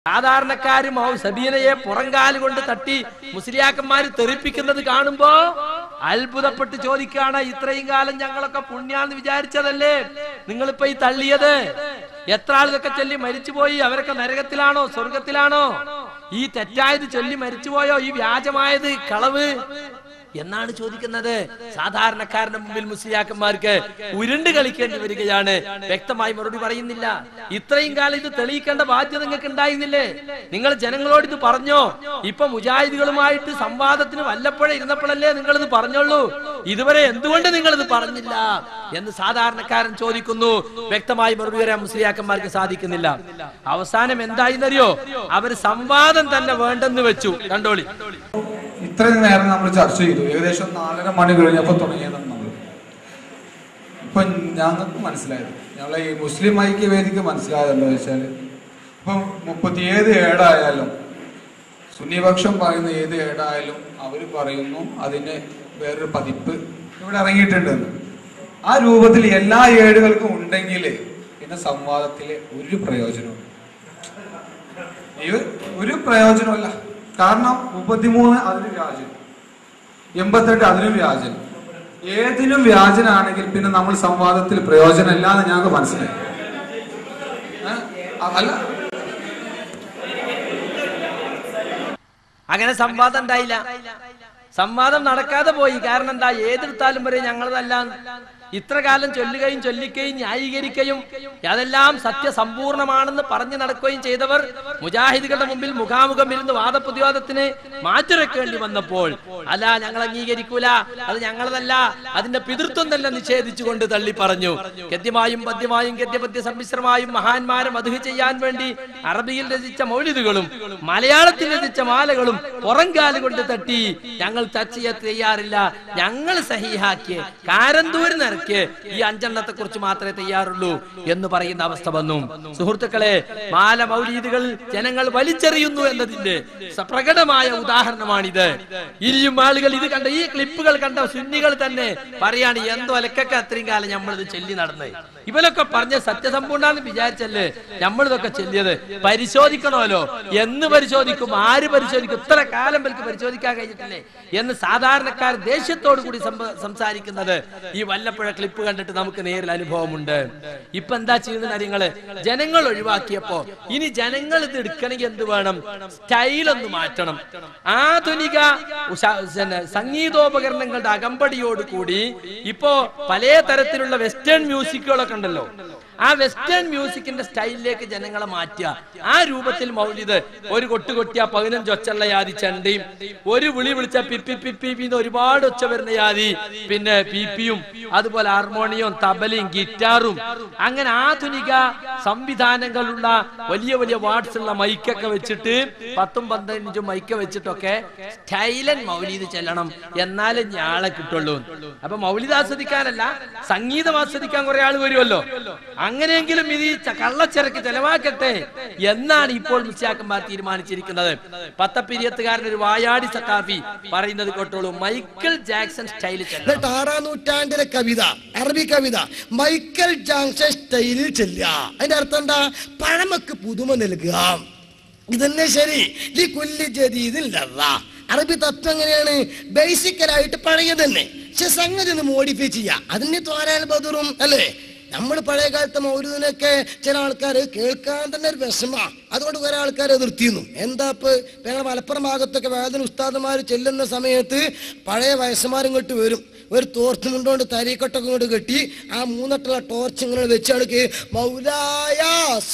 സാധാരണക്കാരും സബീനയെ പുറങ്കാല് കൊണ്ട് തട്ടി മുസ്ലിയാക്കന്മാര് തെറിപ്പിക്കുന്നത് കാണുമ്പോ അത്ഭുതപ്പെട്ട് ചോദിക്കാണ്, ഇത്രയും കാലം ഞങ്ങളൊക്കെ പുണ്യാന്ന് വിചാരിച്ചതല്ലേ നിങ്ങളിപ്പോ ഈ തള്ളിയത്? എത്ര ആളുകളൊക്കെ ചൊല്ലി മരിച്ചുപോയി, അവരൊക്കെ നരകത്തിലാണോ സ്വർഗത്തിലാണോ? ഈ തെറ്റായത് ചൊല്ലി മരിച്ചുപോയോ? ഈ വ്യാജമായത് കളവ് എന്നാണ് ചോദിക്കുന്നത്. സാധാരണക്കാരന്റെ മുമ്പിൽ മുസ്ലിയാക്കന്മാർക്ക് ഉരുണ്ട് കളിക്കേണ്ടി വരികയാണ്. വ്യക്തമായി മറുപടി പറയുന്നില്ല. ഇത്രയും കാലം ഇത് തെളിയിക്കേണ്ട ബാധ്യത നിങ്ങൾക്ക് ഉണ്ടായിരുന്നില്ലേ? നിങ്ങൾ ജനങ്ങളോട് ഇത് പറഞ്ഞോ? ഇപ്പൊ മുജാഹിദുകളുമായിട്ട് സംവാദത്തിന് വല്ലപ്പോഴേ ഇരുന്നപ്പോഴല്ലേ നിങ്ങൾ ഇത് പറഞ്ഞോളൂ. ഇതുവരെ എന്തുകൊണ്ട് നിങ്ങൾ ഇത് പറഞ്ഞില്ല എന്ന് സാധാരണക്കാരൻ ചോദിക്കുന്നു. വ്യക്തമായി മറുപടി വരാൻ മുസ്ലിയാക്കന്മാർക്ക് സാധിക്കുന്നില്ല. അവസാനം എന്തായിന്നറിയോ? അവർ സംവാദം തന്നെ വേണ്ടെന്ന് വെച്ചു. കണ്ടോളി. ഇത്രയും നേരം നമ്മൾ ചർച്ച ചെയ്തു. ഏകദേശം 4:30 മണി കഴിഞ്ഞപ്പോൾ തുടങ്ങിയതാണ് നമ്മൾ. ഇപ്പൊ ഞങ്ങൾക്ക് മനസ്സിലായത്, ഞങ്ങളെ ഈ മുസ്ലിം ഐക്യവേദിക്ക് മനസ്സിലായത് എന്താ വെച്ചാൽ, ഇപ്പം 37 ഏടായാലും സുന്നിപക്ഷം പറയുന്ന ഏത് ഏടായാലും അവർ പറയുന്നു അതിന് വേറൊരു പതിപ്പ് ഇവിടെ ഇറങ്ങിയിട്ടുണ്ടെന്ന്. ആ രൂപത്തിൽ എല്ലാ ഏടുകൾക്കും ഉണ്ടെങ്കിൽ പിന്നെ സംവാദത്തിലെ ഒരു പ്രയോജനവും ഒരു പ്രയോജനമല്ല. കാരണം 33 അതിന് വ്യാജൻ, 88 അതിനും വ്യാജൻ. ഏതിനും വ്യാജനാണെങ്കിൽ പിന്നെ നമ്മൾ സംവാദത്തിൽ പ്രയോജനമില്ല എന്ന് ഞങ്ങൾക്ക് മനസ്സിലായി. അല്ല, അങ്ങനെ സംവാദം ഉണ്ടായില്ല. സംവാദം നടക്കാതെ പോയി. കാരണം എന്താ? ഏതെടുത്താലും വരെ ഞങ്ങളതല്ല. ഇത്ര കാലം ചൊല്ലുകയും ചൊല്ലിക്കുകയും ന്യായീകരിക്കുകയും അതെല്ലാം സത്യസമ്പൂർണമാണെന്ന് പറഞ്ഞു നടക്കുകയും ചെയ്തവർ മുജാഹിദുകളുടെ മുമ്പിൽ മുഖാമുഖം ഇരുന്ന് വാദപ്രതിവാദത്തിന് മാറ്റിവെക്കേണ്ടി വന്നപ്പോൾ അല്ല, ഞങ്ങൾ അംഗീകരിക്കൂല, അത് ഞങ്ങളതല്ല, അതിന്റെ പിതൃത്വം തന്നെ നിഷേധിച്ചുകൊണ്ട് തള്ളി പറഞ്ഞു. ഗദ്യമായും പദ്യമായും ഗദ്യപദ്യ സമ്മിശ്രമായും മഹാന്മാരെ മദ്ഹ് ചെയ്യാൻ വേണ്ടി അറബിയിൽ രചിച്ച മൗലിദുകളും മലയാളത്തിൽ രചിച്ച മാലകളും പുറംകാല് കൊണ്ട് തട്ടി ഞങ്ങൾ ചർച്ച ചെയ്യാൻ തയ്യാറില്ല, ഞങ്ങൾ സഹീഹാക്കിയ കാരന്തൂരിന് ഈ 5 കുറിച്ച് മാത്രമേ തയ്യാറുള്ളൂ എന്ന് പറയുന്ന അവസ്ഥ വന്നു. സുഹൃത്തുക്കളെ, മാല മൗലീദുകൾ ജനങ്ങൾ വലിച്ചെറിയുന്നു എന്നതിന്റെ പ്രകടമായ ഉദാഹരണമാണിത്. ഇനിയും ആളുകൾ ഇത് കണ്ട, ഈ ക്ലിപ്പുകൾ കണ്ട സുന്നികൾ തന്നെ പറയാണ്, എന്തോ അലക്കൊക്കെ അത്രയും കാലം നമ്മളിത് ചൊല്ലി നടന്നത്. ഇവരൊക്കെ പറഞ്ഞ സത്യസമ്പൂർണ്ണെന്ന് വിചാരിച്ചല്ലേ നമ്മളിതൊക്കെ ചൊല്ലിയത്? പരിശോധിക്കണമല്ലോ. എന്ന് പരിശോധിക്കും? ആര് പരിശോധിക്കും? ഇത്ര കാലം വൽക്ക് പരിശോധിക്കാൻ കഴിഞ്ഞിട്ടില്ലേ എന്ന് സാധാരണക്കാർ ദേഷ്യത്തോടു കൂടി സംസാരിക്കുന്നത് ഈ വല്ലപ്പുഴ ക്ലിപ്പ് കണ്ടിട്ട് നമുക്ക് നേരിൽ അനുഭവമുണ്ട്. ഇപ്പൊ എന്താ ചെയ്യുന്ന കാര്യങ്ങള്? ജനങ്ങൾ ഒഴിവാക്കിയപ്പോ ഇനി ജനങ്ങൾ ഇത് എടുക്കണമെങ്കിൽ എന്ത് വേണം? സ്റ്റൈലൊന്ന് മാറ്റണം. ആധുനിക സംഗീതോപകരണങ്ങളുടെ അകമ്പടിയോട് കൂടി ഇപ്പോ പല തരത്തിലുള്ള വെസ്റ്റേൺ മ്യൂസിക്കുകളൊക്കെ ഉണ്ടല്ലോ, ആ വെസ്റ്റേൺ മ്യൂസിക്കിന്റെ സ്റ്റൈലിലേക്ക് ജനങ്ങളെ മാറ്റുക. ആ രൂപത്തിൽ മൗലിദ് ഒരു കൊട്ട് കൊട്ടിയ 15 ഒച്ചുള്ള യാതി ചണ്ടയും, ഒരു വിളി വിളിച്ച പിപ്പി പിപ്പി ഒരുപാട് ഒച്ച വരുന്ന യാതി, പിന്നെ പിപിയും അതുപോലെ ഹാർമോണിയവും തബലയും ഗിറ്റാറും, അങ്ങനെ ആധുനിക സംവിധാനങ്ങളുള്ള വലിയ വലിയ വാട്സ് ഉള്ള മൈക്കൊക്കെ വെച്ചിട്ട് 10-15 മൈക്ക് വെച്ചിട്ടൊക്കെ സ്റ്റൈലൻ മൗലിദ് ചെല്ലണം, എന്നാലും ഞാളെ കിട്ടുള്ളൂ. അപ്പൊ മൗലിദ് ആസ്വദിക്കാനല്ല, സംഗീതം ആസ്വദിക്കാൻ കുറെ ആൾ വരുമല്ലോ. അങ്ങനെയെങ്കിലും ഇത് കള്ളച്ചരക്ക് ചെലവാക്കട്ടെ എന്നാണ് ഇപ്പോൾ മുസ്ലിയാക്കന്മാർ തീരുമാനിച്ചിരിക്കുന്നത്. പത്തപ്പിരിയത്തുകാരൻ ഒരു വായാടി സഖാഫി പറയുന്നത് കേട്ടോളൂ. മൈക്കൽ ജാക്സൺ സ്റ്റൈലിൽ 6-ാം നൂറ്റാണ്ടിലെ കവിത, അറബി കവിത മൈക്കൽ ജാക്സൺ സ്റ്റൈലിൽ ചെല്ലുക. അതിന്റെ അർത്ഥം എന്താ? പഴമക്ക് പുതുമ നൽകുക. ഇതന്നെ ശരി. ഈ കുല്ലി ജദീദിൽ അറബി തത്വം എങ്ങനെയാണ്? ബേസിക്കലായിട്ട് പഴയ തന്നെ, പക്ഷെ സംഗതി ഒന്ന് മോഡിഫൈ ചെയ്യാം. അതിന് ത്വാരാൽ ബദറും അല്ലേ? നമ്മൾ പഴയ കാലത്തെ മൗലൂദിനൊക്കെ ചില ആൾക്കാർ കേൾക്കാൻ തന്നെ ഒരു വിഷമ. അതുകൊണ്ട് കുറെ ആൾക്കാർ എതിർത്തിരുന്നു. എന്താ ഇപ്പൊ ഞങ്ങൾ മലപ്പുറം ഭാഗത്തൊക്കെ വേദന ഉസ്താദന്മാർ ചെല്ലുന്ന സമയത്ത് പഴയ വയസ്സന്മാരിങ്ങോട്ട് വരും, ഒരു തോർച്ച് മുണ്ടോണ്ട് തരീക്കൊട്ടൊക്കെ ഇങ്ങോട്ട് കെട്ടി ആ 3 ടോർച്ച് ഇങ്ങനെ വെച്ചാണ് മൗലായ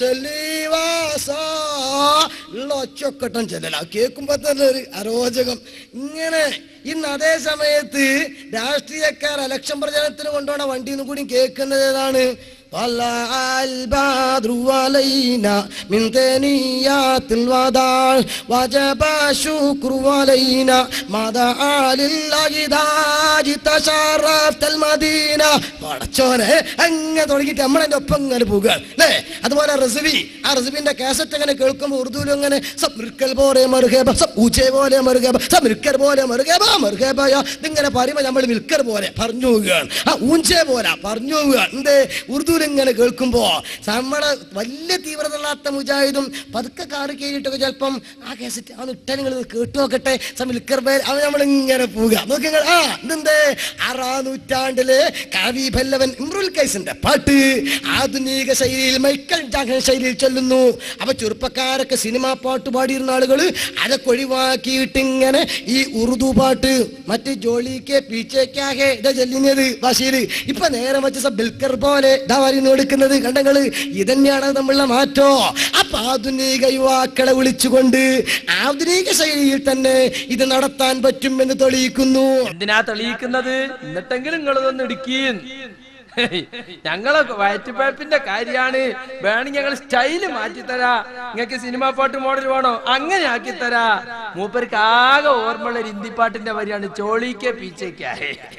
ഉള്ള ഒച്ചൊക്കെട്ടം ചെല്ലല. കേൾക്കുമ്പോ തന്നെ ഒരു അരോചകം. ഇങ്ങനെ ഇന്ന് അതേ സമയത്ത് രാഷ്ട്രീയക്കാർ ഇലക്ഷൻ പ്രചരണത്തിന് കൊണ്ടുപോണ വണ്ടിയിൽ നിന്ന് കൂടി കേൾക്കുന്നത് ഏതാണ്? طلع البدر علينا من ثنيات الوداع وجب الشكر علينا ما دعا لله داج تشرفت المدينة. പടച്ചോനെ അങ്ങനെ തുടങ്ങിയിട്ട് നമ്മളതിന്റെ ഒപ്പം ഇങ്ങനെ പോകുക അല്ലേ? അതുപോലെ റസിബി, ആ റസിബിന്റെ കാസറ്റ് അങ്ങനെ കേൾക്കുമ്പോൾ ഉറുദുവിലും അങ്ങനെ സബ്മിർക്കൽ പോലെ മറുകേബ, ഊച്ചെ പോലെ മറുകേബ, സബ്മിർക്കർ പോലെ മറുകേബ മറുകേബയ, ഇതിങ്ങനെ പറയുമ്പോൾ നമ്മൾ മിൽക്കർ പോലെ പറഞ്ഞു പോവുകയാണ്. ആ ഊഞ്ചെ പോലെ പറഞ്ഞു പോവുകയാണ്. എന്തേ? ഉറുദുവിൽ ഇങ്ങനെ കേൾക്കുമ്പോ നമ്മളെ വലിയ തീവ്രതല്ലാത്ത മുജാഹിദും പതുക്കെ കാറ് കയറിയിട്ടൊക്കെ ചിലപ്പം ആ കേസറ്റ് ആ ഇട്ടാ നിങ്ങൾ കേട്ടു നോക്കട്ടെ അവൻ നമ്മളിങ്ങനെ പോവുക നോക്കി. ഇതെന്ത് 6-ാം നൂറ്റാണ്ടില് കവി പല്ലവൻ ഇമ്രുൽ കൈസിന്റെ പാട്ട് ആധുനിക ശൈലിയിൽ മൈക്കൽ ജാക്സൺ ശൈലിയിൽ ചൊല്ലുന്നു. അപ്പൊ ചെറുപ്പക്കാരൊക്കെ സിനിമാ പാട്ട് പാടിയിരുന്ന ആളുകൾ അതൊക്കെ ഒഴിവാക്കിയിട്ട് ഇങ്ങനെ ഈ ഉറുദു പാട്ട് മറ്റ് ജോലിക്ക് പീച്ചേക്കാകെ ഇതാ ചൊല്ലിയത് ഭാഷയില് ഇപ്പൊ നേരെ വെച്ച ബിൽക്കർ പോലെ ഇതാ പറയുന്നു എടുക്കുന്നത് കണ്ടങ്ങള്. ഇതന്നെയാണ് നമ്മളുടെ മാറ്റോ. അപ്പൊ ആധുനിക യുവാക്കളെ വിളിച്ചുകൊണ്ട് ആധുനിക ശൈലിയിൽ തന്നെ ഇത് നടത്താൻ പറ്റും എന്ന് തെളിയിക്കുന്നു. എന്തിനാ തെളിയിക്കുന്നത്? എന്നിട്ടെങ്കിലും നിങ്ങളിതൊന്ന് ഇടുക്കി. ഞങ്ങളെ വയറ്റുപഴപ്പിന്റെ കാര്യമാണ്. വേണമെങ്കിൽ ഞങ്ങൾ സ്റ്റൈല് മാറ്റിത്തരാ. നിങ്ങൾക്ക് സിനിമാ പാട്ട് മോഡൽ വേണോ? അങ്ങനെ ആക്കിത്തരാ. മൂപ്പർക്ക് ആകെ ഓർമ്മയുള്ള ഒരു ഹിന്ദി പാട്ടിന്റെ വരിയാണ് ചോളിക്കെ പീച്ചേക്കാ.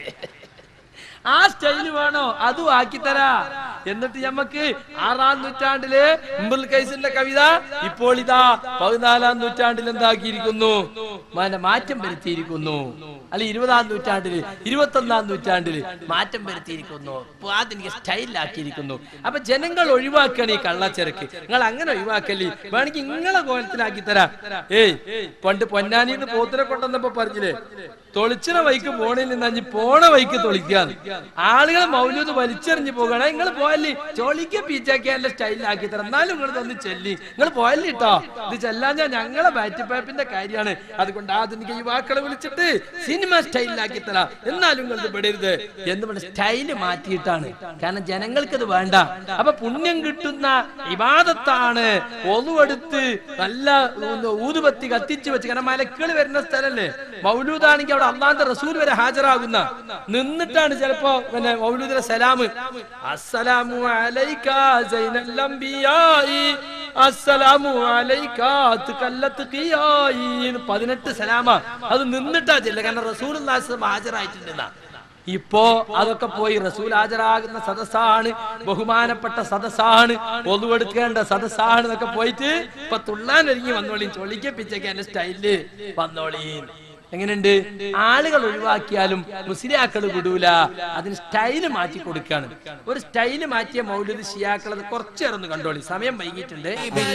ആ സ്റ്റൈല് വേണോ? അതും ആക്കിത്തരാ. എന്നിട്ട് നമുക്ക് 6-ാം നൂറ്റാണ്ടില് ഇംറുൽ ഖൈസിന്റെ കവിത ഇപ്പോൾ ഇതാ 14-ാം നൂറ്റാണ്ടിൽ എന്താക്കിയിരിക്കുന്നു? മാറ്റം വരുത്തിയിരിക്കുന്നു. അല്ലെ 20-ാം നൂറ്റാണ്ടില് 21-ാം നൂറ്റാണ്ടില് മാറ്റം വരുത്തിയിരിക്കുന്നു. ആധുനിക സ്റ്റൈലിലാക്കിയിരിക്കുന്നു. അപ്പൊ ജനങ്ങൾ ഒഴിവാക്കണം ഈ കള്ളച്ചരക്ക്. നിങ്ങൾ അങ്ങനെ ഒഴിവാക്കല്ലേ. വേണമെങ്കിൽ നിങ്ങളെ കോലത്തിലാക്കി തരാം. പണ്ട് പൊന്നാനിന്ന് പോത്തിനെ കൊണ്ടുവന്നപ്പോ പറഞ്ഞില്ലേ, തൊളിച്ചിന വൈക്ക് പോണിൽ നിന്ന് പോണ വൈക്ക് തൊളിക്കാന്ന്. ആളുകൾ മൗലൂദ് വലിച്ചെറിഞ്ഞു പോകണേ. നിങ്ങൾ പോയല്ലേ ചോളിക്ക് പീച്ചാക്കിയാന്റെ സ്റ്റൈലിലാക്കി തരാം. എന്നാലും നിങ്ങൾ തന്ന് ചെല്ലി. നിങ്ങൾ പോയല്ലേ കേട്ടോ. ഇത് ചെല്ലാഞ്ഞാ ഞങ്ങളെ ബാറ്റുപാപ്പിന്റെ കാര്യമാണ്. അതുകൊണ്ട് ആധുനിക യുവാക്കളെ വിളിച്ചിട്ട് സിനിമ സ്റ്റൈലിലാക്കി തരാം. എന്നാലും നിങ്ങൾ ഇത് വിടരുത് എന്ന് പറഞ്ഞ സ്റ്റൈല് മാറ്റിയിട്ടാണ്. കാരണം ജനങ്ങൾക്കത് വേണ്ട. അപ്പൊ പുണ്യം കിട്ടുന്ന ഇബാദത്താണ് ഒന്നുവെടുത്ത് നല്ല ഊതുബത്തി കത്തിച്ചു വെച്ച്. കാരണം മലക്കൾ വരുന്ന സ്ഥലല്ലേ. മൗലൂദാണെങ്കിൽ അവിടെ അള്ളാന്റെ റസൂൽ വരെ ഹാജരാകുന്ന നിന്നിട്ടാണ് ചിലപ്പോ പിന്നെ മൗലൂദിലെ സലാം അസ്സലാമു അലൈക സൈനൽ അംബിയായി അസ്സലാമു അലൈക തഖല്ലത്ത് ഖിയായി 18 സലാമ. അത് നിന്നിട്ടാ ചെല്ല. കാരണം റസൂലുള്ളാഹി സ്വല്ലല്ലാഹു അലൈഹി വസല്ലം ഹാജരായിട്ടുണ്ടെന്നാ. ഇപ്പോ അതൊക്കെ പോയി. റസൂൽ ഹാജരാകുന്ന സദസ്സാണ്, ബഹുമാനപ്പെട്ട സദസ്സാണ്, ഒന്നുവെടുക്കേണ്ട സദസ്സാണ് എന്നൊക്കെ പോയിട്ട് ഇപ്പൊ തുള്ളാൻ ഒരുങ്ങി വന്നോളീൻ. ചൊളിക്കപ്പിച്ചൊക്കെ എന്റെ സ്റ്റൈലില് വന്നോളീൻ. എങ്ങനെയുണ്ട്? ആളുകൾ ഒഴിവാക്കിയാലും മുസ്ലിയാക്കൾ വിടൂല. അതിന് സ്റ്റൈല് മാറ്റി കൊടുക്കാണ്. ഒരു സ്റ്റൈല് മാറ്റിയ മൗലൂദ് ഷിയാക്കൾ അത് കുറച്ചേറൊന്ന് കണ്ടോളി. സമയം വൈകിട്ടുണ്ട്.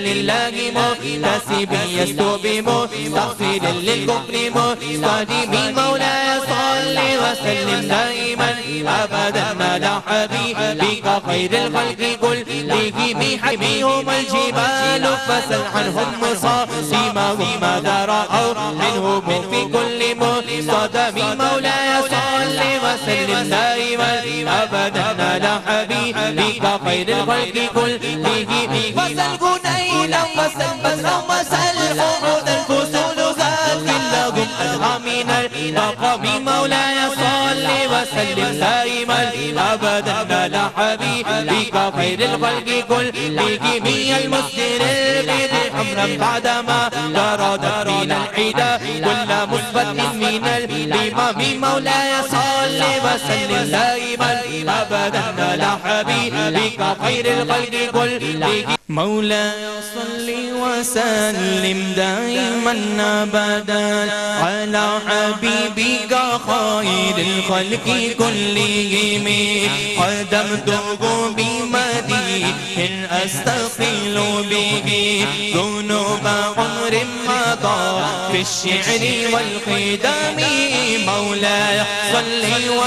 صدى مولاي صل وسلم دائما ابدا على حبيبك خير الخلق كلهم وسل غنيلا وسل بدرا وسل قعودا فصول ذات لهم ادهى من المقام مولاي صل وسلم دائما ابدا على حبيبك خير الخلق كلهم المسجد البدر حمرا بعدما جرد فينا الحدا كل مثبت من الإمام مولاي صل وسلم دائما أبدا على حبيبك خير الخلق كلهم مولاي صل وسلم دائما أبدا على حبيبك خير الخلق كلهم قدمته بمديح أستقل به ذنوب عمر مضى في الشعر والقدم مولاي صل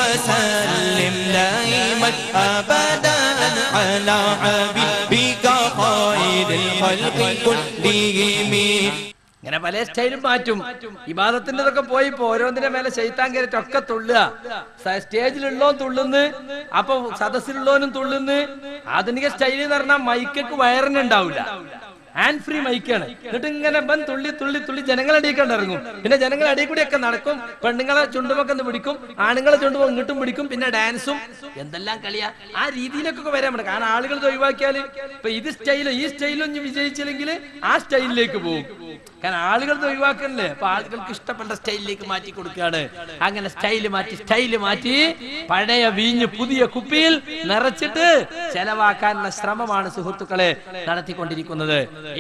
وسلم دائما أبدا على حبيبك خير الخلق كلهم. ഇങ്ങനെ പല സ്റ്റൈലും മാറ്റും. ഇബാദത്തിൻ്റെതൊക്കെ പോയി ഇപ്പൊ ഓരോന്നിന്റെ മേലെ ശൈത്താൻ കയറിട്ടൊക്കെ തുള്ളുക. സ്റ്റേജിലുള്ളോ തുള്ളുന്ന്, അപ്പൊ സദസ്സിലുള്ളവനും തുള്ളുന്ന്. ആധുനിക സ്റ്റൈൽ എന്ന് പറഞ്ഞാൽ മൈക്കൊക്കെ വയറിനുണ്ടാവില്ല, ഹാൻഡ് ഫ്രീ മൈക്കാണ്. എന്നിട്ട് ഇങ്ങനെ തുള്ളി തുള്ളി തുള്ളി ജനങ്ങളടിയൊക്കെ ഇറങ്ങും. പിന്നെ ജനങ്ങൾ അടിയിൽ കൂടിയൊക്കെ നടക്കും. പെണ്ണുങ്ങളെ ചുണ്ടുമൊക്കെ ഒന്ന് പിടിക്കും, ആണുങ്ങളെ ചുണ്ടുമോ ഇങ്ങോട്ടും പിടിക്കും. പിന്നെ ഡാൻസും എന്തെല്ലാം കളിയാ. ആ രീതിയിലൊക്കെ വരാൻ പറ്റും. കാരണം ആളുകൾ ഒഴിവാക്കിയാൽ ഇപ്പൊ ഇത് സ്റ്റൈലും ഈ സ്റ്റൈലും വിജയിച്ചില്ലെങ്കിൽ ആ സ്റ്റൈലിലേക്ക് പോകും. കാരണം ആളുകൾ ഒഴിവാക്കണല്ലേ, അപ്പൊ ആളുകൾക്ക് ഇഷ്ടപ്പെട്ട സ്റ്റൈലിലേക്ക് മാറ്റി കൊടുക്കുകയാണ്. അങ്ങനെ സ്റ്റൈല് മാറ്റി പഴയ വീഞ്ഞ് പുതിയ കുപ്പിയിൽ നിറച്ചിട്ട് ചെലവാക്കാനുള്ള ശ്രമമാണ് സുഹൃത്തുക്കളെ നടത്തിക്കൊണ്ടിരിക്കുന്നത്.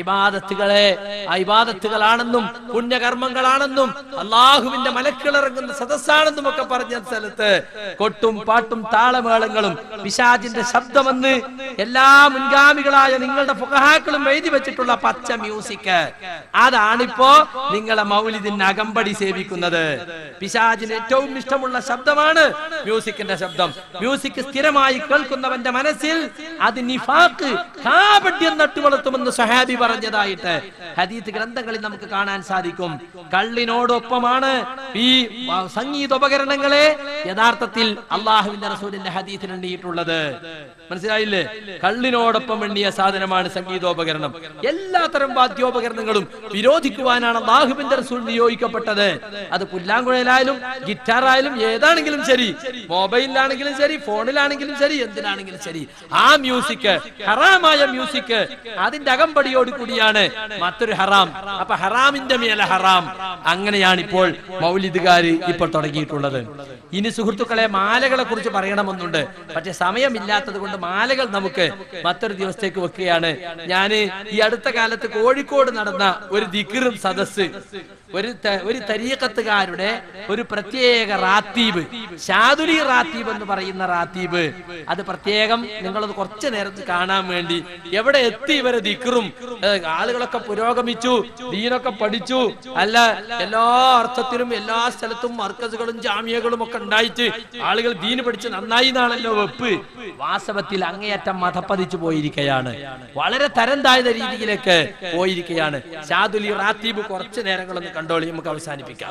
ഇബാദത്തുകളാണെന്നും പുണ്യകർമ്മങ്ങളാണെന്നും അള്ളാഹുവിന്റെ മലക്കിളിറങ്ങുന്ന സദസ്സാണെന്നും ഒക്കെ പറഞ്ഞ സ്ഥലത്ത് കൊട്ടും പാട്ടും താളമേളങ്ങളും പിശാചിന്റെ ശബ്ദമെന്ന് എല്ലാ മുൻഗാമികളായ നിങ്ങളുടെ ഫുഖഹാക്കളും എഴുതി വെച്ചിട്ടുള്ള പച്ച മ്യൂസിക്, അതാണിപ്പോ നിങ്ങളെ മൗലിദിന് അകമ്പടി സേവിക്കുന്നത്. പിശാചിന് ഏറ്റവും ഇഷ്ടമുള്ള ശബ്ദമാണ് മ്യൂസിക്കിന്റെ ശബ്ദം. മ്യൂസിക് സ്ഥിരമായി കേൾക്കുന്നവന്റെ മനസ്സിൽ അത് നിഫാഖ്, കാപട്യം നട്ടുവളർത്തുമെന്ന് സ്വഹാബി പറഞ്ഞതായിട്ട് ഹദീസ് ഗ്രന്ഥങ്ങളിൽ നമുക്ക് കാണാൻ സാധിക്കും. കള്ളിനോടൊപ്പമാണ് ഈ സംഗീതോപകരണങ്ങളെ യഥാർത്ഥത്തിൽ അള്ളാഹുവിന്റെ റസൂലിന്റെ ഹദീസിൽ എണ്ണിയിട്ടുള്ളത്. മനസ്സിലായില്ലേ? കള്ളിനോടൊപ്പം എണ്ണിയ സാധനമാണ് സംഗീതോപകരണം. എല്ലാത്തരം വാദ്യോപകരണങ്ങളും വിരോധിക്കുവാനാണ് അള്ളാഹുവിന്റെ റസൂൽ നിയോഗിക്കപ്പെട്ടത്. അത് പുല്ലാങ്കുഴലായാലും ഗിറ്റാറായാലും ഏതാണെങ്കിലും ശരി, മൊബൈലിലാണെങ്കിലും ശരി, ഫോണിലാണെങ്കിലും ശരി, എന്തിനാണെങ്കിലും ശരി, ആ മ്യൂസിക്, ഹറാമായ മ്യൂസിക്, അതിന്റെ അകമ്പടിയോട് കൂടിയാണ് മറ്റൊരു ഹറാം. അപ്പൊ ഹറാമിന്റെ മേലെ ഹറാം. അങ്ങനെയാണ് ഇപ്പോൾ മൗലിദുകാര് ഇപ്പോൾ തുടങ്ങിയിട്ടുള്ളത്. ഇനി സുഹൃത്തുക്കളെ, മാലകളെ കുറിച്ച് പറയണമെന്നുണ്ട്. പക്ഷെ സമയമില്ലാത്തത് കൊണ്ട് മാലകൾ നമുക്ക് മറ്റൊരു ദിവസത്തേക്ക് വെക്കുകയാണ്. ഞാന് ഈ അടുത്ത കാലത്ത് കോഴിക്കോട് നടന്ന ഒരു ദിക്റും സദസ്, ഒരു തരീഖത്തുകാരുടെ ഒരു പ്രത്യേക റാത്തീബ്, ഷാദുലി റാത്തീബ് എന്ന് പറയുന്ന റാത്തീബ്, അത് പ്രത്യേകം നിങ്ങളത് കുറച്ചു നേരത്ത് കാണാൻ വേണ്ടി എവിടെ എത്തി ഇവരെ ദിക്റും, ആളുകളൊക്കെ പുരോഗമിച്ചു, ദീനൊക്കെ പഠിച്ചു, അല്ല എല്ലാ അർത്ഥത്തിലും എല്ലാ സ്ഥലത്തും മർക്കസുകളും ജാമിയകളും ഒക്കെ ഉണ്ടായിട്ട് ആളുകൾ ദീന് പഠിച്ച് നന്നായി എന്നാണല്ലോ വെപ്പ്. വാസ്തവത്തിൽ അങ്ങേയറ്റം മതപ്പതിച്ചു പോയിരിക്കുകയാണ്, വളരെ തരം താഴ്ന്ന രീതിയിലേക്ക് പോയിരിക്കുകയാണ്. ഷാദുലി റാത്തീബ് കുറച്ചു നേരങ്ങളൊന്ന് കണ്ടോളി, നമുക്ക് അവസാനിപ്പിക്കാം.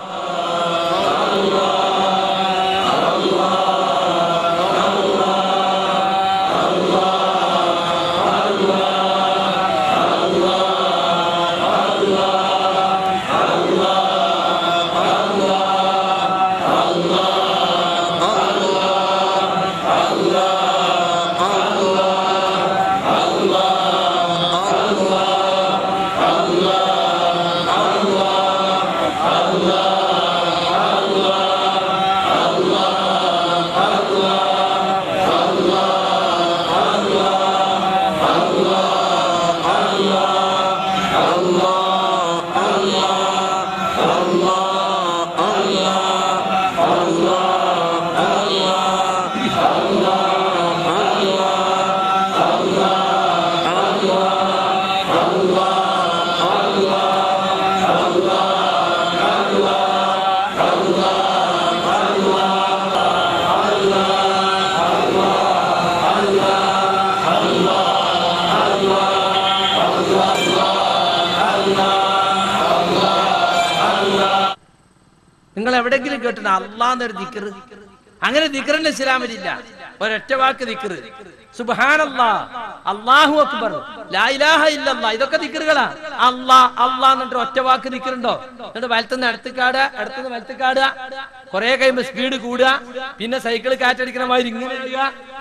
നിങ്ങൾ എവിടെയെങ്കിലും കേട്ടിട്ട് അള്ളാന്നൊരു ദിക്റ്? അങ്ങനെ ദിക്റിന്റെ ഇസ്ലാമിലില്ല. ഒരൊറ്റ വാക്ക് ദിക്റ്, സുബ്ഹാനല്ലാഹ്, അല്ലാഹു അക്ബർ, ലാ ഇലാഹ ഇല്ലല്ലാഹ്, ഇതൊക്കെ ദിക്റുകളാ. അല്ലാഹ് എന്നിട്ട് ഒറ്റ വാക്ക് ദിക്റുണ്ടോ? എന്നിട്ട് വലത്തുനിന്ന് അടുത്തുനിന്ന് വലത്തേക്കാടുക, കുറെ കഴിയുമ്പോ സ്പീഡ് കൂടുക, പിന്നെ സൈക്കിള് കാറ്റടിക്കണ മാതിരി ഇങ്ങനെ ഇടുക.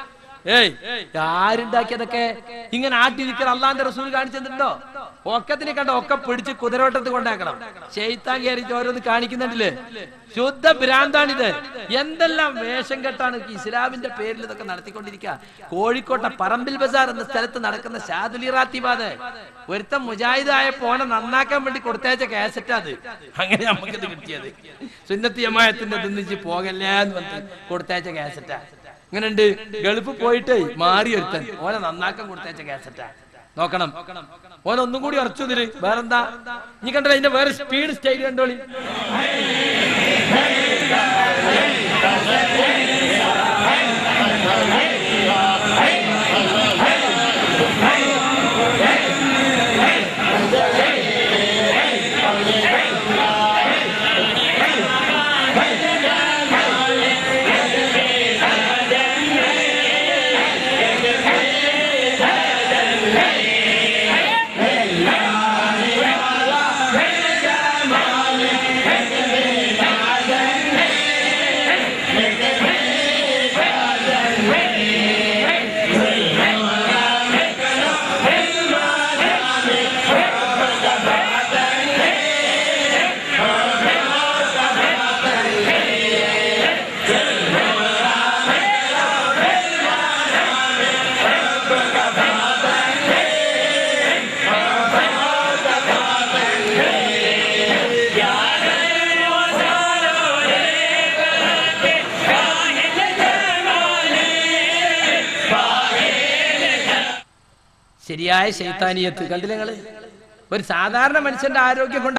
ആരുണ്ടാക്കിയതൊക്കെ? ഇങ്ങനെ ആട്ടി ദിക്ർ അള്ളാന്റെ റസൂൽ കാണിച്ചിട്ടുണ്ടോ? ഒക്കത്തിന് കണ്ട ഒക്കെ പിടിച്ച് കുതിരോട്ടത്ത് കൊണ്ടാക്കണം. ശൈത്താൻ കയറിയിട്ട് ഓരോന്ന് കാണിക്കുന്നുണ്ടല്ലേ? ശുദ്ധ ഭ്രാന്താണിത്. എന്തെല്ലാം വേഷം കെട്ടാണ് ഇസ്ലാമിന്റെ പേരിൽ ഇതൊക്കെ നടത്തിക്കൊണ്ടിരിക്കുക. കോഴിക്കോട്ടെ പറമ്പിൽ ബസാർ എന്ന സ്ഥലത്ത് നടക്കുന്ന ഷാദുലി റാത്തീബാദ് ഒരുത്തം മുജാഹിദായ പോനെ നന്നാക്കാൻ വേണ്ടി കൊടുത്തയച്ച കാസറ്റാ അത്. അങ്ങനെ നമുക്കിത് കിട്ടിയത് സുന്നത്തി ജമാഅത്തിന്റെ തിന്നിച്ച് പോകല്ലേ എന്ന് പറഞ്ഞ് കൊടുത്തയച്ച കാസറ്റാ. ഇങ്ങനെയുണ്ട്, ഗൾഫ് പോയിട്ട് മാറി ഒരുത്തൻ ഓനെ നന്നാക്കാൻ കൊടുത്തയച്ച കാസറ്റാ. നോക്കണം, ഓനൊന്നും കൂടി ഉറച്ചു തരും. വേറെന്താ നീ കണ്ടല്ലോ? അതിന്റെ വേറെ സ്പീഡ് സ്റ്റൈൽ കണ്ടോളി. അതിയായ ശൈത്താനിയത്ത് കണ്ടില്ല നിങ്ങള്. ഒരു സാധാരണ മനുഷ്യന്റെ ആരോഗ്യം കൊണ്ട്